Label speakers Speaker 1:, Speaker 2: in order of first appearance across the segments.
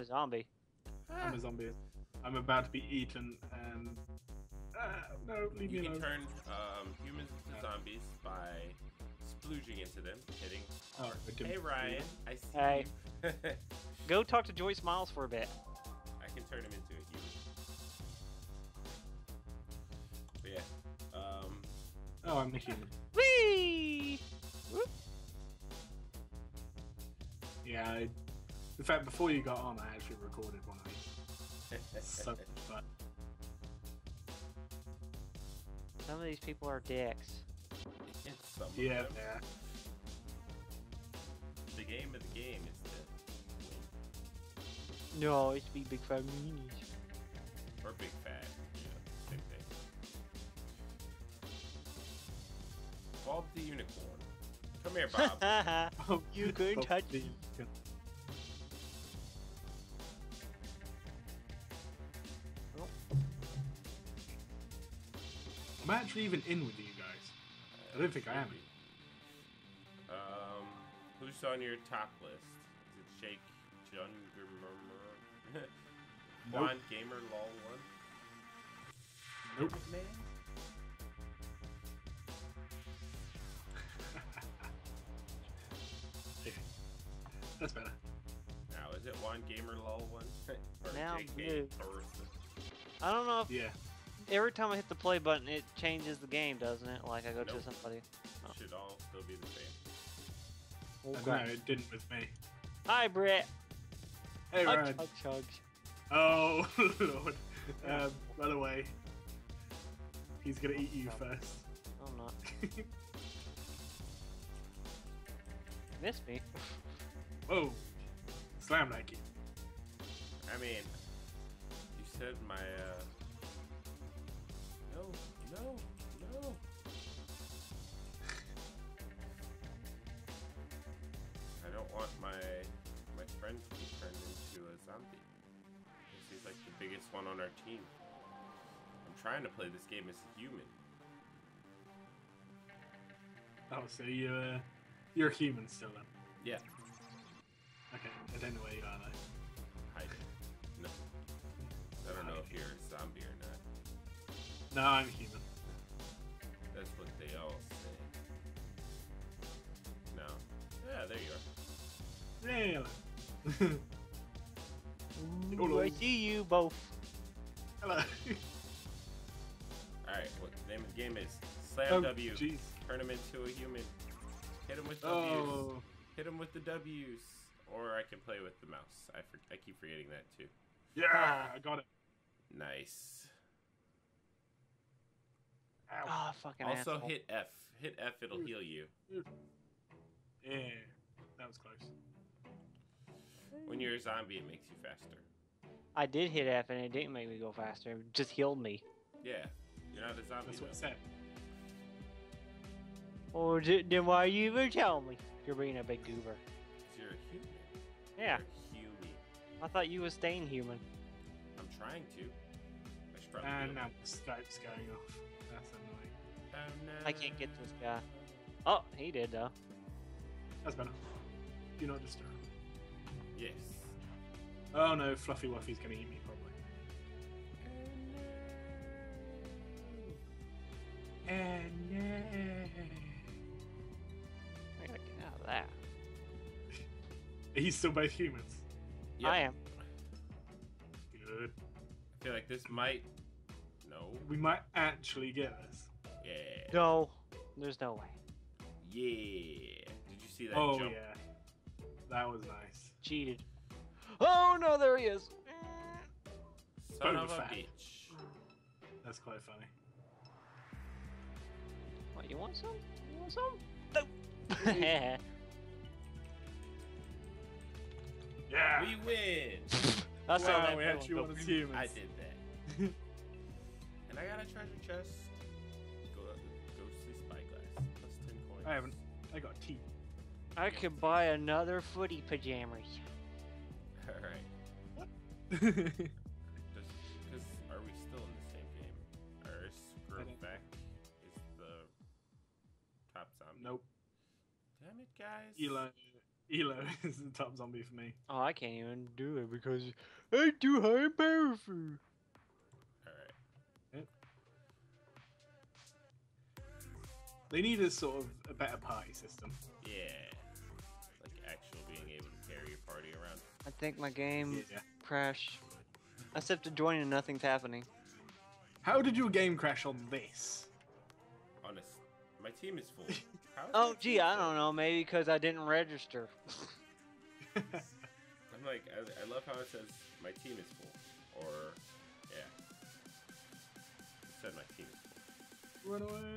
Speaker 1: zombie.
Speaker 2: I'm a zombie. I'm about to be eaten, and no, leave me
Speaker 3: You
Speaker 2: alone.
Speaker 3: can turn humans into zombies by splooging into them, hitting.
Speaker 2: Oh, I didn't
Speaker 3: Hey
Speaker 2: do
Speaker 3: Ryan,
Speaker 2: that.
Speaker 3: I see
Speaker 1: Hey.
Speaker 3: you.
Speaker 1: Go talk to Joyce Miles for a bit.
Speaker 3: I can turn him into a human. But yeah.
Speaker 2: Oh, I'm the human.
Speaker 1: Whee! Whoop.
Speaker 2: Yeah, in fact, before you got on, I actually recorded one of these. So much fun.
Speaker 1: Some of these people are dicks.
Speaker 3: It's some of
Speaker 2: Yeah,
Speaker 3: them.
Speaker 2: yeah.
Speaker 3: The game of the game is to win.
Speaker 1: No, it's be big fat meanies.
Speaker 3: Or big fat. Yeah, same thing. Bob the Unicorn. Come here, Bob.
Speaker 2: Oh,
Speaker 1: You couldn't touch me.
Speaker 2: I'm actually even in with you guys. I don't think I am.
Speaker 3: Who's on your top list? Is it Shake, Jungermurmur, Juan Gamer Lol 1?
Speaker 2: Nope.
Speaker 3: Man?
Speaker 2: Yeah. That's better.
Speaker 3: Now, is it Juan Gamer Lol 1? Or
Speaker 1: Now,
Speaker 3: JK
Speaker 1: blue.
Speaker 3: Barista?
Speaker 1: I don't know if
Speaker 2: Yeah.
Speaker 1: every time I hit the play button, it changes the game, doesn't it? Like I go to
Speaker 3: Nope.
Speaker 1: somebody. Oh.
Speaker 3: Should all still be the same.
Speaker 2: I don't know, it didn't with me.
Speaker 1: Hi, Brit.
Speaker 2: Hey, Ryan.
Speaker 1: Chugs.
Speaker 2: Oh, Lord. By the way, he's gonna eat you first.
Speaker 1: I'm not. Miss me.
Speaker 2: Whoa. Slam that kid.
Speaker 3: I mean, you said my, No. I don't want my friend to be turned into a zombie. He's like the biggest one on our team. I'm trying to play this game as a human.
Speaker 2: Oh, so you're a human still then?
Speaker 3: Yeah.
Speaker 2: Okay, I don't know where you are though.
Speaker 3: Hide it. No. I don't know if you're a zombie or not.
Speaker 2: No, I'm human.
Speaker 3: That's what they all say. No. Yeah, there you are.
Speaker 2: Yeah.
Speaker 1: Ooh, I see you both.
Speaker 2: Hello.
Speaker 3: Alright, what the name of the game is? Slam
Speaker 2: Oh,
Speaker 3: W.
Speaker 2: jeez.
Speaker 3: Turn him into a human. Hit him with
Speaker 2: Oh.
Speaker 3: W's. Hit him with the W's. Or I can play with the mouse. I keep forgetting that too.
Speaker 2: Yeah, I got it.
Speaker 3: Nice.
Speaker 2: Ow.
Speaker 1: Ah, fucking
Speaker 3: Also
Speaker 1: asshole.
Speaker 3: hit F. Hit F, it'll heal you.
Speaker 2: Yeah, that was close.
Speaker 3: When you're a zombie, it makes you faster.
Speaker 1: I did hit F and it didn't make me go faster. It just healed me.
Speaker 3: Yeah. You're not a zombie
Speaker 2: That's what
Speaker 3: though.
Speaker 2: it said.
Speaker 1: Or then why you even tell me? You're being a big goober.
Speaker 3: 'Cause you're a human.
Speaker 1: Yeah,
Speaker 3: You're a human.
Speaker 1: I thought you was staying human.
Speaker 3: I'm trying to. I should probably
Speaker 2: And
Speaker 3: do
Speaker 2: now
Speaker 3: it.
Speaker 2: the Skype's going off. That's annoying.
Speaker 3: Oh, no.
Speaker 1: I can't get this guy. Oh, he did though.
Speaker 2: That's better. Do not disturb.
Speaker 3: Yes.
Speaker 2: Oh no, Fluffy Wuffy's gonna eat me probably. And
Speaker 1: I gotta get out of that.
Speaker 2: he's still both humans.
Speaker 3: Yep.
Speaker 1: I am.
Speaker 2: Good.
Speaker 3: I feel like this might. No.
Speaker 2: We might actually get this.
Speaker 3: Yeah.
Speaker 1: No, there's no way.
Speaker 3: Yeah. Did you see that
Speaker 2: Oh
Speaker 3: jump?
Speaker 2: yeah, that was nice.
Speaker 1: Cheated. Oh no, there he is.
Speaker 3: Son of a
Speaker 2: Boba Fett.
Speaker 3: bitch.
Speaker 2: That's quite funny.
Speaker 1: What, you want some? You want some? No.
Speaker 2: Yeah.
Speaker 3: We win.
Speaker 1: That's
Speaker 2: Wow,
Speaker 1: how that
Speaker 2: we
Speaker 1: feeling
Speaker 2: actually
Speaker 1: goes.
Speaker 2: won as humans.
Speaker 3: I did that. And I got a treasure chest. Ghostly spyglass. Plus 10 coins.
Speaker 2: I haven't. I got tea.
Speaker 1: I could buy another footy pajamas.
Speaker 3: Alright.
Speaker 2: That's
Speaker 3: Because are we still in the same game? Or Screwback is the top zombie?
Speaker 2: Nope.
Speaker 3: Damn it, guys.
Speaker 2: Eli. Elo is the top zombie for me.
Speaker 1: Oh, I can't even do it because I'm too high and powerful.
Speaker 3: Alright.
Speaker 2: They need a sort of a better party system.
Speaker 3: Yeah. Like actual being able to carry your party around.
Speaker 1: I think my game
Speaker 2: Yeah.
Speaker 1: crashed. I stepped to join and nothing's happening.
Speaker 2: How did your game crash on this?
Speaker 3: Honest. My team is full. How is
Speaker 1: Oh,
Speaker 3: my
Speaker 1: gee,
Speaker 3: team
Speaker 1: I
Speaker 3: full?
Speaker 1: don't know. Maybe because I didn't register.
Speaker 3: I'm like, I love how it says my team is full. Or, yeah. It said my team is full.
Speaker 2: Run away.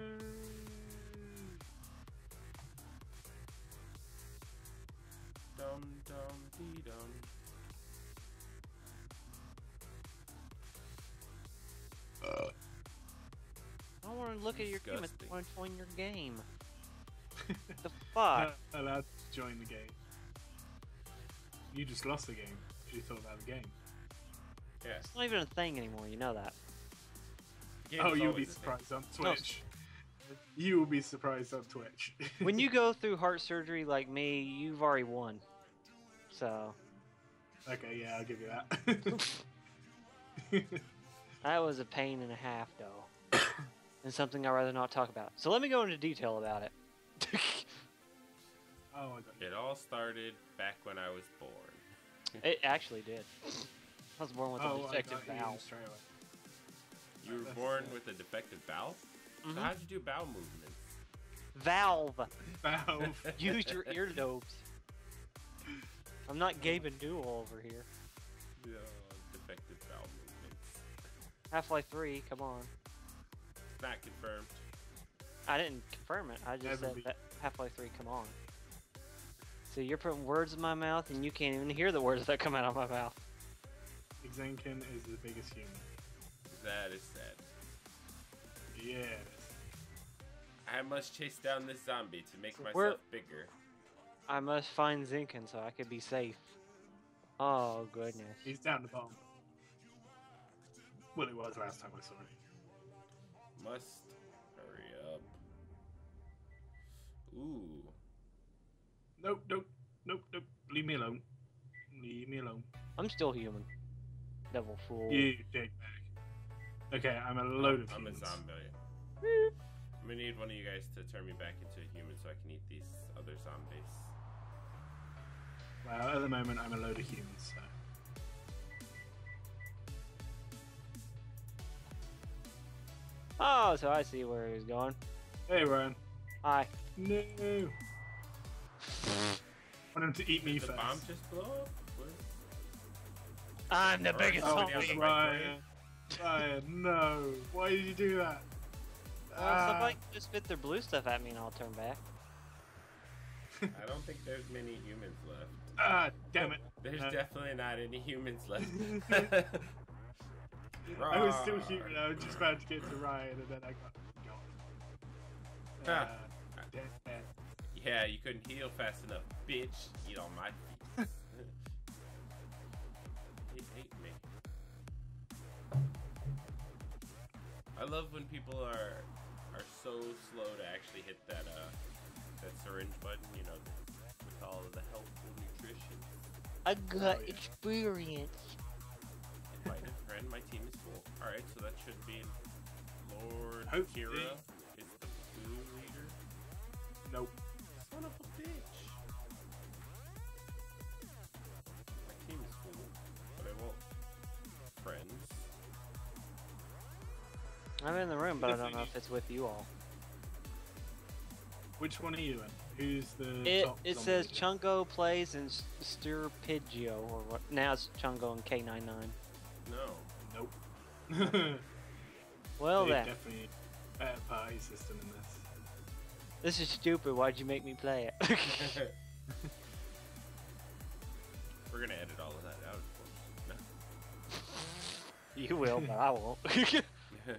Speaker 3: Dum dum dee dum.
Speaker 1: I don't want to look at your game. I
Speaker 3: Disgusting.
Speaker 1: want to join your game. The fuck?
Speaker 2: Not allowed to join the game. You just lost the game because you thought about the game.
Speaker 3: Yeah.
Speaker 1: It's not even a thing anymore. You know that.
Speaker 3: Game's
Speaker 2: Oh, you'll be
Speaker 3: always a thing.
Speaker 2: surprised on Twitch. You will be surprised on Twitch.
Speaker 1: When you go through heart surgery like me, you've already won. So
Speaker 2: Okay, yeah, I'll give you that.
Speaker 1: that was a pain and a half, though, and something I'd rather not talk about. So let me go into detail about it.
Speaker 2: Oh, I got you.
Speaker 3: It all started back when I was born.
Speaker 1: It actually did. I was born with a
Speaker 2: Oh, I
Speaker 1: defective
Speaker 2: got you
Speaker 1: valve.
Speaker 2: straight away.
Speaker 3: You were
Speaker 2: That's
Speaker 3: born
Speaker 2: it.
Speaker 3: with a defective valve?
Speaker 1: Mhm.
Speaker 3: So how'd you do bowel movements?
Speaker 1: Valve.
Speaker 2: Valve.
Speaker 1: Use your earlobes. I'm not Gabe and Duel over here.
Speaker 3: Yeah, defective bowel movements.
Speaker 1: Half-Life 3, come on.
Speaker 3: Not confirmed.
Speaker 1: I didn't confirm it. I just
Speaker 2: Never
Speaker 1: said
Speaker 2: be.
Speaker 1: that Half-Life 3, come on. So you're putting words in my mouth, and you can't even hear the words that come out of my mouth.
Speaker 2: Xenkin is the biggest human.
Speaker 3: That is sad.
Speaker 2: Yes.
Speaker 3: I must chase down this zombie to make myself
Speaker 1: We're-
Speaker 3: bigger.
Speaker 1: I must find Zinkin so I could be safe. Oh, goodness.
Speaker 2: He's down the bottom. Well, it was last time I saw him.
Speaker 3: Must hurry up. Ooh.
Speaker 2: Nope, nope, nope, nope. Leave me alone. Leave me alone.
Speaker 1: I'm still human. Devil fool.
Speaker 2: You dig back. Okay, I'm a load of
Speaker 3: I'm a
Speaker 2: humans.
Speaker 3: zombie. I'm gonna need one of you guys to turn me back into a human so I can eat these other zombies.
Speaker 2: Well, at the moment, I'm a load of humans, so.
Speaker 1: Oh, so I see where he's going.
Speaker 2: Hey, Ryan.
Speaker 1: Hi.
Speaker 2: No. Want him to eat me
Speaker 3: Did the
Speaker 2: first.
Speaker 3: bomb just blow up? What?
Speaker 1: I'm the
Speaker 3: Alright,
Speaker 1: biggest
Speaker 3: oh,
Speaker 1: zombie.
Speaker 3: yeah.
Speaker 2: Ryan. Ryan, no. Why did you do that?
Speaker 1: Somebody can just spit their blue stuff at me and I'll turn back.
Speaker 3: I don't think there's many humans left.
Speaker 2: Damn it.
Speaker 3: There's
Speaker 2: No.
Speaker 3: definitely not any humans left.
Speaker 2: I was still
Speaker 3: Rawr.
Speaker 2: human. I was just about to get to Ryan, and then I got
Speaker 3: Ah.
Speaker 2: damn.
Speaker 3: Yeah, you couldn't heal fast enough, bitch. Eat on my feet. It ate me. I love when people are so slow to actually hit that that syringe button. You know, with all of the helpful nutrition.
Speaker 1: I got
Speaker 2: Oh, yeah.
Speaker 1: experience.
Speaker 3: Invite a friend. My team is full. All right, so that should be Lord
Speaker 2: Hopefully.
Speaker 3: Kira is the blue leader.
Speaker 2: Nope.
Speaker 3: Son of a bitch. My team is full, but I want friends.
Speaker 1: I'm in the room, but I don't know
Speaker 2: Definitely.
Speaker 1: if it's with you all.
Speaker 2: Which one are you in? Who's the
Speaker 1: It
Speaker 2: top
Speaker 1: it
Speaker 2: zombie
Speaker 1: says
Speaker 2: leader?
Speaker 1: Chungo plays and Sturpigio, or what? Now it's Chungo and K99.
Speaker 3: No.
Speaker 2: Nope.
Speaker 1: Well
Speaker 2: They
Speaker 1: then,
Speaker 2: definitely better party system in this.
Speaker 1: this is stupid. Why'd you make me play it?
Speaker 3: We're gonna edit all of that out, of course.
Speaker 1: You will, but I won't.
Speaker 3: No.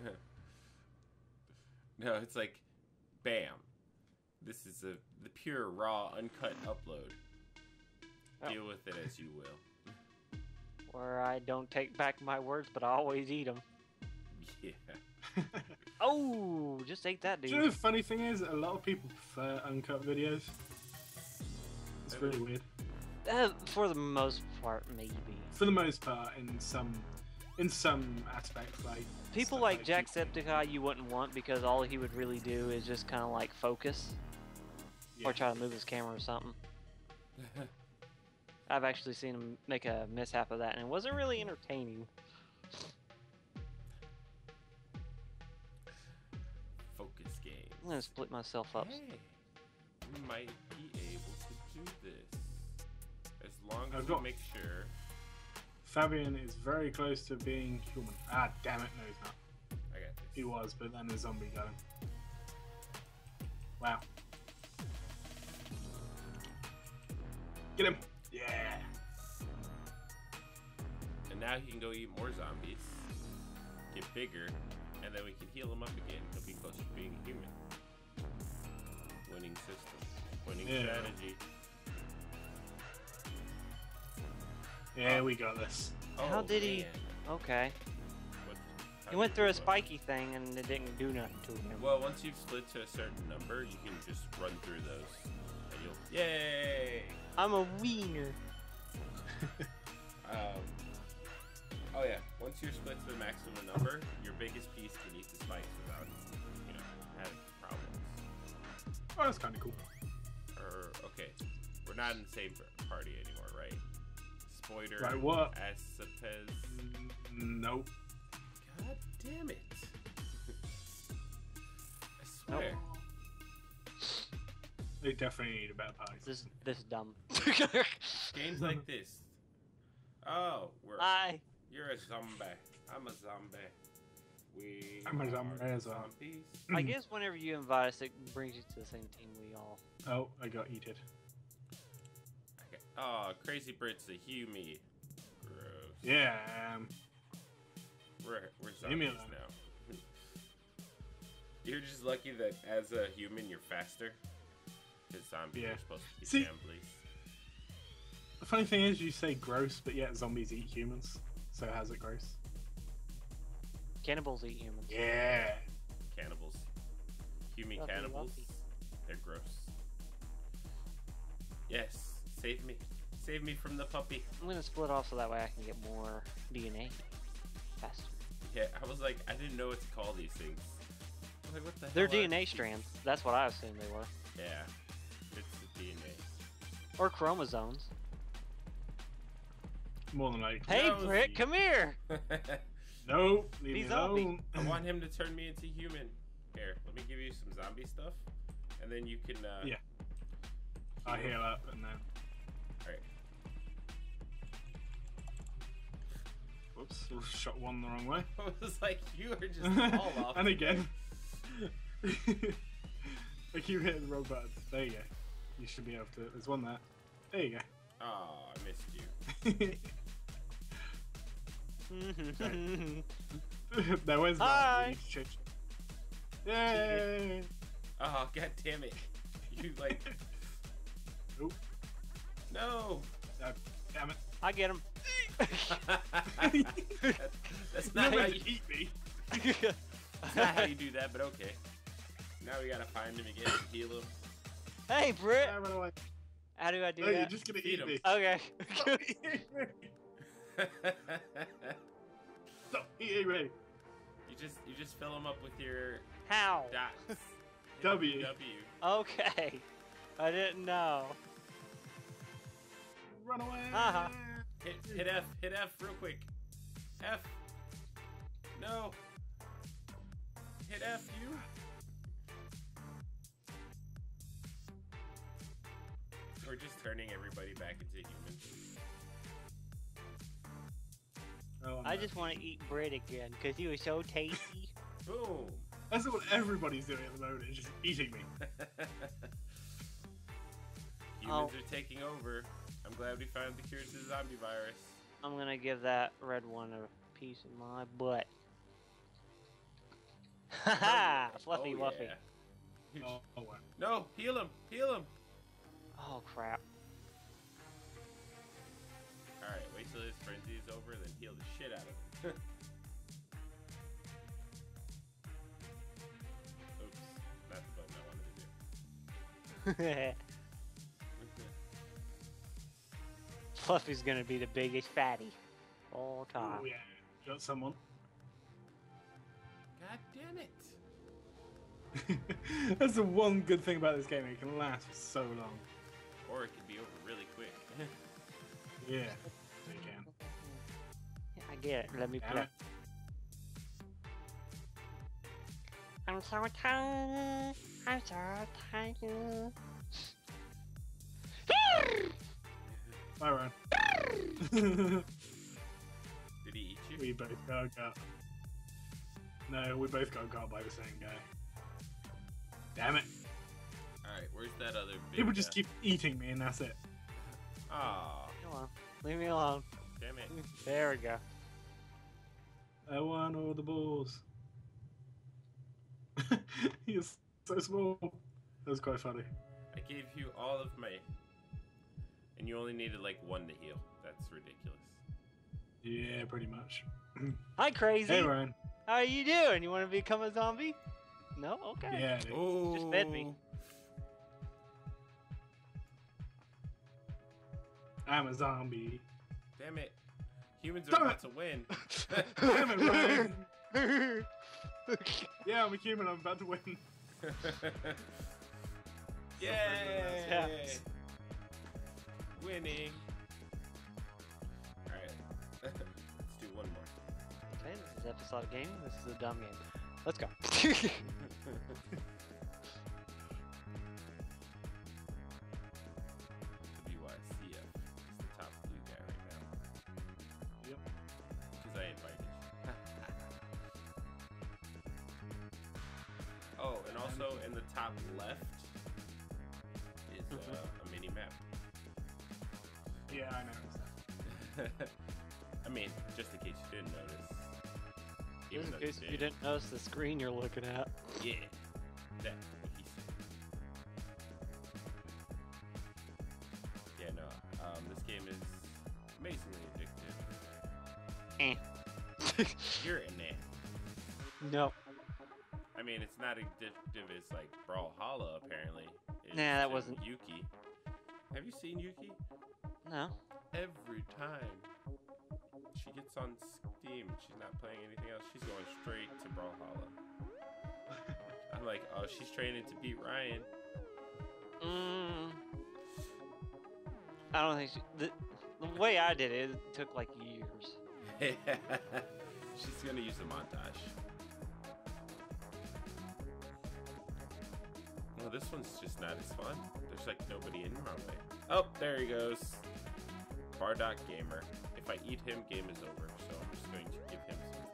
Speaker 3: No, it's like, bam. This is the pure, raw, uncut upload.
Speaker 1: Oh.
Speaker 3: Deal with it as you will.
Speaker 1: Where I don't take back my words, but I always eat them.
Speaker 3: Yeah.
Speaker 1: Oh, just ate that
Speaker 2: Do you know
Speaker 1: dude.
Speaker 2: the funny thing is, a lot of people prefer uncut videos. It's really weird.
Speaker 1: For the most part, maybe.
Speaker 2: For the most part, in some aspects, like
Speaker 1: People
Speaker 2: stuff
Speaker 1: like Jacksepticeye you wouldn't want because all he would really do is just kind of like focus
Speaker 2: Yeah.
Speaker 1: or try to move his camera or something. I've actually seen him make a mishap of that, and it wasn't really entertaining.
Speaker 3: Focus game.
Speaker 1: I'm gonna split myself up.
Speaker 3: Hey, we might be able to do this. As long as
Speaker 2: I've
Speaker 3: we
Speaker 2: got-
Speaker 3: make sure.
Speaker 2: Fabian is very close to being human. Ah, damn it! No, he's not.
Speaker 3: I got this.
Speaker 2: He was, but then the zombie got him. Wow. Get him! Yeah.
Speaker 3: And now he can go eat more zombies, get bigger, and then we can heal him up again. He'll be closer to being a human. Winning system. Winning strategy.
Speaker 2: Yeah, we got this.
Speaker 1: How
Speaker 3: Oh,
Speaker 1: did he?
Speaker 3: man.
Speaker 1: Okay.
Speaker 3: What- how
Speaker 1: He went
Speaker 3: did
Speaker 1: through a
Speaker 3: look?
Speaker 1: spiky thing and it didn't do nothing to him.
Speaker 3: Well, once you've split to a certain number, you can just run through those. And you'll. Yay!
Speaker 1: I'm a wiener.
Speaker 3: Oh yeah. Once you're split to the maximum number, your biggest piece can eat the spikes without, having problems.
Speaker 2: Oh, that's kind of cool.
Speaker 3: Okay, we're not in the same party anymore, right? Spoiler.
Speaker 2: Right, what?
Speaker 3: Asapez.
Speaker 2: Nope.
Speaker 3: God damn it! I swear.
Speaker 2: They definitely need a better party.
Speaker 1: This is dumb.
Speaker 3: Games like this. Oh, you're a zombie. I'm a zombie.
Speaker 2: I'm a zombie
Speaker 3: are
Speaker 2: as well.
Speaker 3: zombies.
Speaker 1: I guess whenever you invite us, it brings you to the same team we all.
Speaker 2: Oh, I got eaten.
Speaker 3: Okay. Oh, Crazy Brit's a Hume. Gross.
Speaker 2: Yeah.
Speaker 3: We're
Speaker 2: Leave me
Speaker 3: zombies
Speaker 2: alone.
Speaker 3: now. You're just lucky that as a human you're faster. Because zombies
Speaker 2: Yeah.
Speaker 3: are supposed to be
Speaker 2: See-
Speaker 3: shamblies.
Speaker 2: The funny thing is, you say gross, but yet zombies eat humans. So how's it gross?
Speaker 1: Cannibals eat humans.
Speaker 2: Yeah.
Speaker 3: Cannibals. Human
Speaker 1: Lucky,
Speaker 3: cannibals.
Speaker 1: lucky.
Speaker 3: They're gross. Yes. Save me. Save me from the puppy.
Speaker 1: I'm gonna split off so that way I can get more DNA faster.
Speaker 3: Yeah, I was like, I didn't know what to call these things. I was like, what the
Speaker 1: They're
Speaker 3: hell are
Speaker 1: DNA
Speaker 3: these?
Speaker 1: strands. That's what I assumed they were.
Speaker 3: Yeah. It's the DNA.
Speaker 1: Or chromosomes.
Speaker 2: More than likely.
Speaker 1: Hey,
Speaker 3: Nosy.
Speaker 1: Brit, come here!
Speaker 2: No, leave
Speaker 1: Be
Speaker 2: me
Speaker 1: zombie.
Speaker 2: alone.
Speaker 3: I want him to turn me into human. Here, let me give you some zombie stuff. And then you can,
Speaker 2: Yeah. I heal up and then.
Speaker 3: Alright.
Speaker 2: Whoops, shot one the wrong way.
Speaker 3: I was like, you are just all off.
Speaker 2: And again. I keep hitting the wrong buttons. There you go. You should be able to. There's one there. There you
Speaker 3: Oh, I missed you.
Speaker 2: go. Now where's
Speaker 1: Hi.
Speaker 2: that? You need to change. Yay!
Speaker 3: Oh, god damn it. You, like,
Speaker 2: Nope.
Speaker 3: no.
Speaker 2: Damn it.
Speaker 1: I get him.
Speaker 3: That's
Speaker 2: No
Speaker 3: not how
Speaker 2: way
Speaker 3: you,
Speaker 2: to eat me.
Speaker 3: that's not how you do that, but okay. Now we gotta find him again and heal him.
Speaker 1: Hey, Brit!
Speaker 2: Ah, run away.
Speaker 1: How do I do
Speaker 2: No, you're
Speaker 1: that?
Speaker 2: just gonna
Speaker 3: Feed
Speaker 2: eat
Speaker 3: him.
Speaker 2: me.
Speaker 1: Okay.
Speaker 2: Stop eating me. Stop eating me.
Speaker 3: You just fill him up with your
Speaker 1: How?
Speaker 3: dots. Hit
Speaker 2: W.
Speaker 1: Okay. I didn't know.
Speaker 2: Run away.
Speaker 1: Uh-huh.
Speaker 3: Hit F real quick. F. No. Hit F, you. We're just turning everybody back into humans.
Speaker 2: Oh,
Speaker 1: I
Speaker 2: no.
Speaker 1: just want to eat Brit again because he was so tasty.
Speaker 3: Boom.
Speaker 2: That's what everybody's doing at the moment, is just eating me.
Speaker 3: Humans are taking over. I'm glad we found the cure to the zombie virus.
Speaker 1: I'm gonna give that red one a piece of my butt. Haha! Fluffy
Speaker 3: Oh,
Speaker 1: Wuffy.
Speaker 3: yeah.
Speaker 2: Oh, wow.
Speaker 3: No, heal him. Heal him.
Speaker 1: Oh crap.
Speaker 3: Alright, wait till his frenzy is over, then heal the shit out of him. Oops, that's the button I wanted to do.
Speaker 1: Fluffy's gonna be the biggest fatty all time.
Speaker 2: Oh yeah, got someone.
Speaker 3: God damn it!
Speaker 2: That's the one good thing about this game. It can last for so long.
Speaker 3: Or it could be over really quick.
Speaker 2: Yeah, it can.
Speaker 1: Yeah, I get it. Let me
Speaker 2: Damn
Speaker 1: play.
Speaker 2: it.
Speaker 1: I'm so tired. I'm so tired.
Speaker 2: Bye, Ryan.
Speaker 3: Did he eat you?
Speaker 2: We both got got. No, we both got got by the same guy. Damn it.
Speaker 3: Alright, where's that other big
Speaker 2: People just keep eating me and that's it.
Speaker 3: Aw,
Speaker 1: Come on. Leave me alone.
Speaker 3: damn it.
Speaker 1: There we go.
Speaker 2: I want all the balls. He is so small. That was quite funny.
Speaker 3: I gave you all of my... And you only needed like one to heal. That's ridiculous.
Speaker 2: Yeah, pretty much.
Speaker 1: Hi, Crazy.
Speaker 2: Hey, Ryan.
Speaker 1: How are you doing? You want to become a zombie? No? Okay.
Speaker 2: Yeah, dude.
Speaker 3: Oh,
Speaker 1: Just fed me.
Speaker 2: I'm a zombie.
Speaker 3: Damn it. Humans are
Speaker 2: Damn
Speaker 3: about to win.
Speaker 2: Damn it, Ryan. Yeah, I'm a human. I'm about to win.
Speaker 3: Yay!
Speaker 1: Yes.
Speaker 3: Winning. Alright. Let's do one more.
Speaker 1: Okay, this is episodic gaming. This is a dumb game. Let's go.
Speaker 3: WYCF is the top blue guy right now.
Speaker 2: Yep.
Speaker 3: Because I invited you. Oh, and also in the top left is a mini map.
Speaker 2: Yeah, I know.
Speaker 3: I mean, just in case you didn't notice.
Speaker 1: Just
Speaker 3: Even
Speaker 1: in
Speaker 3: though
Speaker 1: case you
Speaker 3: did.
Speaker 1: didn't notice the screen you're looking at.
Speaker 3: Yeah. That's what he said. Yeah, no. This game is amazingly addictive. You're in it.
Speaker 1: No.
Speaker 3: I mean, it's not addictive as like Brawlhalla, apparently. It's
Speaker 1: Nah, that
Speaker 3: to
Speaker 1: wasn't.
Speaker 3: Yuki. Have you seen Yuki?
Speaker 1: No.
Speaker 3: Every time she gets on Steam, she's not playing anything else. She's going straight to Brawlhalla. I'm like, oh, she's training to beat Ryan.
Speaker 1: I don't think the way I did it, it took like years.
Speaker 3: She's gonna use a montage. Well, this one's just not as fun. There's like nobody in my way. Oh, there he goes. Bardock Gamer. If I eat him, game is over. So I'm just going to give him some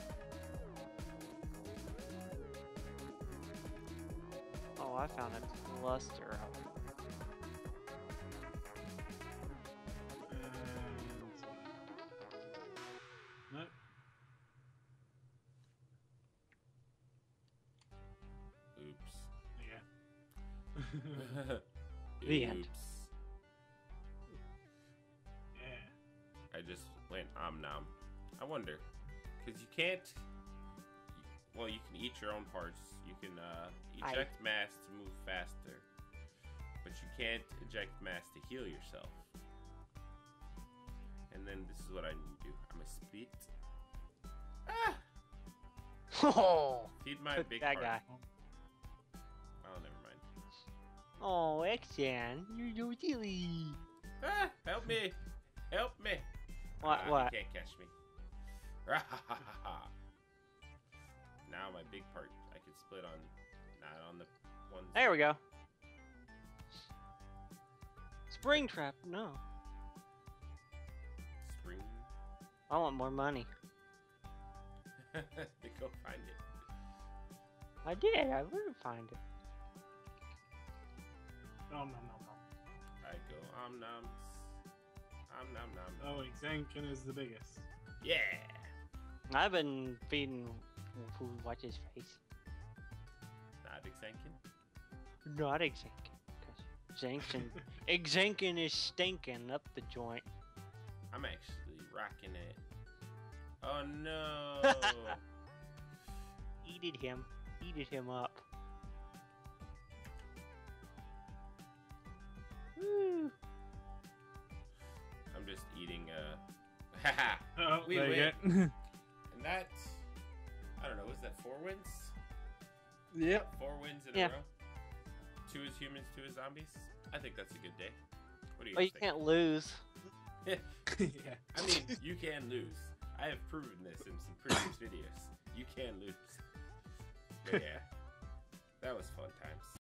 Speaker 3: foods.
Speaker 1: Oh, I found a cluster.
Speaker 2: No.
Speaker 3: Oops.
Speaker 2: Yeah.
Speaker 1: The end.
Speaker 3: Oops.
Speaker 2: Yeah.
Speaker 3: I just went nom. I wonder, because you can't. Well, you can eat your own parts. You can eject mass to move faster, but you can't eject mass to heal yourself. And then this is what I need to do. I'm gonna spit. Ah!
Speaker 1: Oh,
Speaker 3: Feed my
Speaker 1: took
Speaker 3: big
Speaker 1: that
Speaker 3: part.
Speaker 1: guy.
Speaker 3: Oh, never mind.
Speaker 1: Oh, X-Jan, you're so silly.
Speaker 3: Ah! Help me! Help me!
Speaker 1: What?
Speaker 3: Ah,
Speaker 1: What?
Speaker 3: You can't catch me. Now my big part I can split on, not on the one.
Speaker 1: There we go. Spring trap. No,
Speaker 3: Spring.
Speaker 1: I want more money.
Speaker 3: Go find it.
Speaker 1: I did. I would find it.
Speaker 2: Nom nom nom nom.
Speaker 3: I go noms. Nom nom.
Speaker 2: Oh, Xankin is the biggest.
Speaker 3: Yeah.
Speaker 1: I've been feeding food. Watch his face.
Speaker 3: Not Xankin.
Speaker 1: Not Xankin. Xankin is stinking up the joint.
Speaker 3: I'm actually rocking it. Oh no.
Speaker 1: Eated him. Eated him up. Woo.
Speaker 3: I'm I'm just eating. Haha.
Speaker 2: Oh,
Speaker 3: We
Speaker 4: there you
Speaker 3: win.
Speaker 4: go.
Speaker 3: And that, I don't know. Was that 4 wins?
Speaker 4: Yep.
Speaker 3: 4 wins in
Speaker 1: Yeah.
Speaker 3: a row. 2 as humans, 2 as zombies. I think that's a good day. What do you
Speaker 1: Well, you
Speaker 3: think?
Speaker 1: can't lose.
Speaker 4: Yeah.
Speaker 3: I mean, you can lose. I have proven this in some previous videos. You can lose. But yeah, that was fun times.